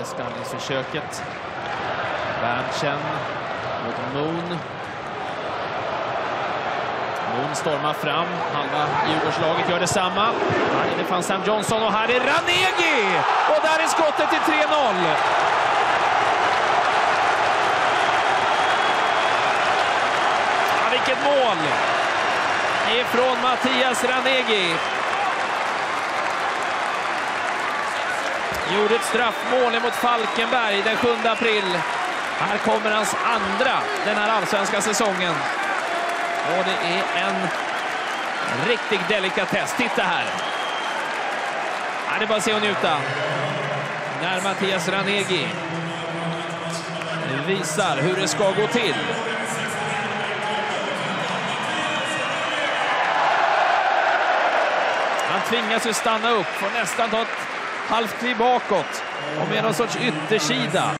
Beställningsförsöket. Berntsen mot Moon. Moon stormar fram. Halva Djurgårdslaget gör detsamma. Här är det fanns Sam Johnson och här är Ranegi! Och där är skottet till 3-0. Ja, vilket mål! Ifrån Mattias Ranegi. Gjorde ett straffmål mot Falkenberg den 7 april. Här kommer hans andra den här allsvenska säsongen. Och det är en riktig delikatess. Titta här. Ja, det är bara att se och njuta. När Mattias Ranegi visar hur det ska gå till. Han tvingas ju stanna upp och nästan ta ett halvt kliv bakåt och med någon sorts yttersida.